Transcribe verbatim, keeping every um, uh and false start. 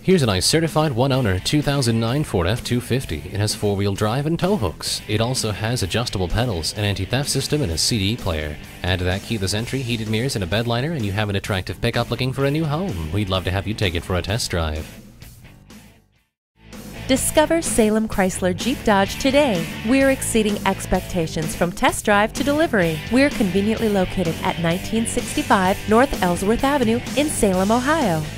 Here's a nice certified one-owner two thousand nine Ford F two fifty. It has four-wheel drive and tow hooks. It also has adjustable pedals, an anti-theft system, and a C D player. Add to that keyless entry, heated mirrors, and a bed liner, and you have an attractive pickup looking for a new home. We'd love to have you take it for a test drive. Discover Salem Chrysler Jeep Dodge today. We're exceeding expectations from test drive to delivery. We're conveniently located at nineteen sixty-five North Ellsworth Avenue in Salem, Ohio.